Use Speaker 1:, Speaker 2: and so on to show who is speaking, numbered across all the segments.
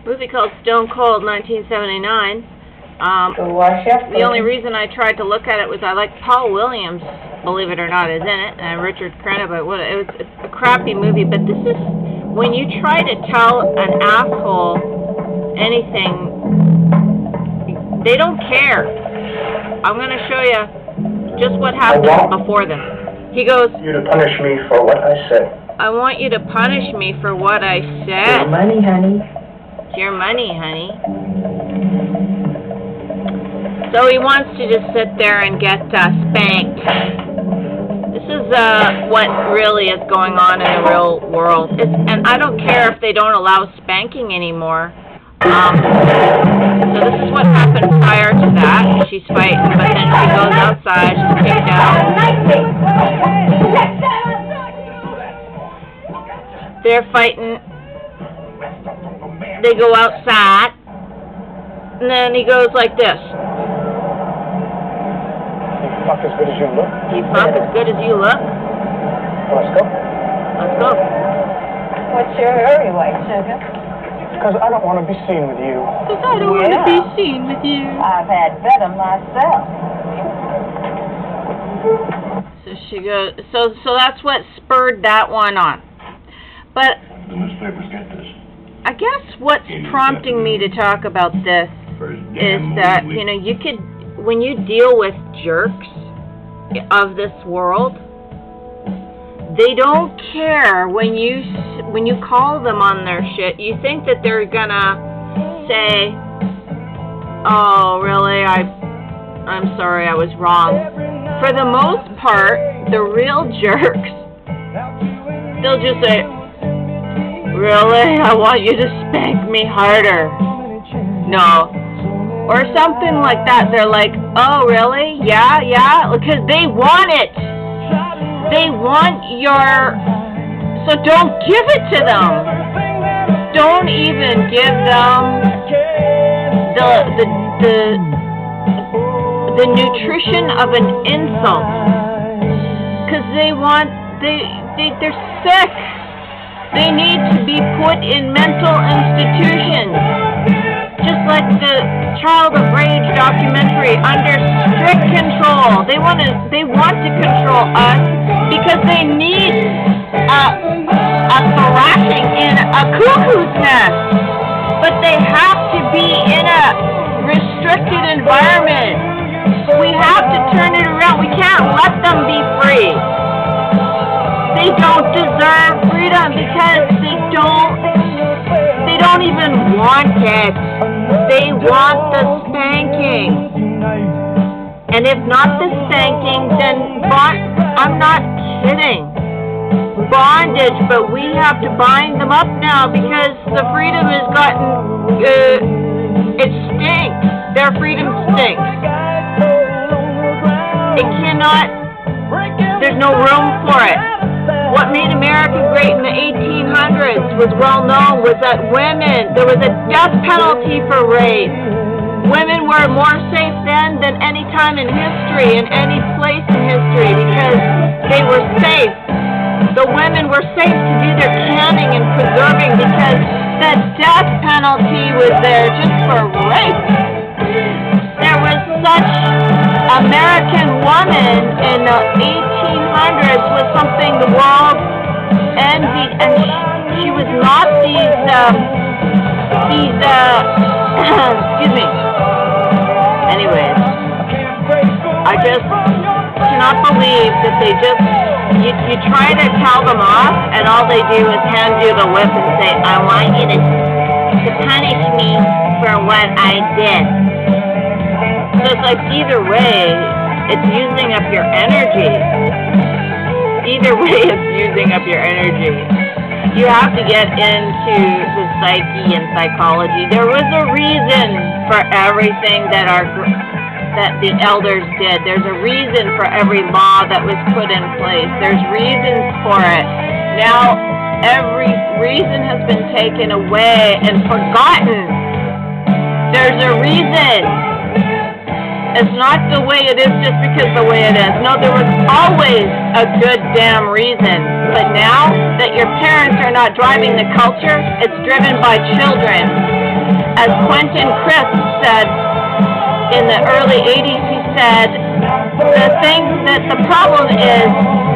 Speaker 1: movie called Stone Cold, 1979. The only reason I tried to look at it was I like Paul Williams, believe it or not, is in it, and Richard Crenna, but it's a crappy movie. But this is, when you try to tell an asshole anything, they don't care. I'm going to show you just what happened before them. He goes,
Speaker 2: "You to punish me for what I said."
Speaker 1: "I want you to punish me for what I said."
Speaker 2: Your money, honey.
Speaker 1: It's your money, honey. So he wants to just sit there and get spanked. This is what really is going on in the real world. And I don't care if they don't allow spanking anymore. So this is what happened prior to that. She's fighting, but then she goes outside, she's kicked out. They're fighting. They go outside. And then he goes like this.
Speaker 2: You fuck as good as you look.
Speaker 1: You fuck as good as you look.
Speaker 2: Let's go.
Speaker 1: Let's go.
Speaker 3: What's your hurry like, sugar?
Speaker 2: Because I don't want to be seen with you.
Speaker 1: Because I don't want to be seen with you.
Speaker 3: I've had better myself.
Speaker 1: So she goes. So that's what spurred that one on. But
Speaker 4: the newspapers get this.
Speaker 1: I guess what's prompting me to talk about this is that, you know, you could, when you deal with jerks of this world, they don't care when you call them on their shit. You think that they're gonna say, "Oh, really? I'm sorry, I was wrong." For the most part, the real jerks, they'll just say, "Really? I want you to spank me harder." No. Or something like that. They're like, "Oh, really? Yeah, yeah." Because they want it. They want your... So don't give it to them. Don't even give them the nutrition of an insult. Because they're sick. They need to be put in mental institutions. Just like the Child of Rage documentary, under strict control. They want to control us because they need a thrashing in a cuckoo's nest. But they have to be in a restricted environment. We have to turn it around. We can't let them be free. They don't deserve freedom because they don't even want it. They want the spanking. And if not the spanking, then I'm not kidding. Bondage, but we have to bind them up now because the freedom has gotten, it stinks. Their freedom stinks. It cannot, there's no room for it. What made America great in the 1800s was well known was that there was a death penalty for rape. Women were more safe then than any time in history, in any place in history, because they were safe. The women were safe to do their canning and preserving because the death penalty was there just for rape. There was such American woman in the 1800s was something the world envied, and she was not these excuse me. Anyways, I just cannot believe that they just, you try to tell them off, and all they do is hand you the whip and say, "I want you to punish me for what I did." So it's like, either way, it's using up your energy. Either way, it's using up your energy. You have to get into the psyche and psychology. There was a reason for everything that the elders did. There's a reason for every law that was put in place. There's reasons for it. Now, every reason has been taken away and forgotten. There's a reason. It's not the way it is just because the way it is. No, there was always a good damn reason. But now that your parents are not driving the culture, it's driven by children. as Quentin Crisp said in the early 80s, he said, the problem is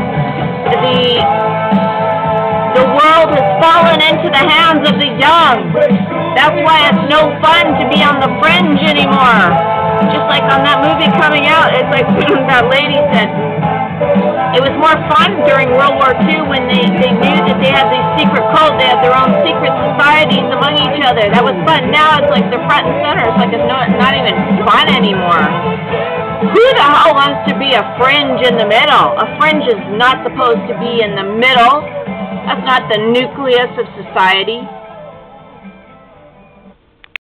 Speaker 1: the world has fallen into the hands of the young. That's why it's no fun to be on the fringe anymore. Just like on that movie coming out, it's like that lady said, it was more fun during World War II when they knew that they had these secret cults, they had their own secret societies among each other. That was fun. Now it's like they're front and center. It's like it's not even fun anymore. Who the hell wants to be a fringe in the middle? A fringe is not supposed to be in the middle. That's not the nucleus of society.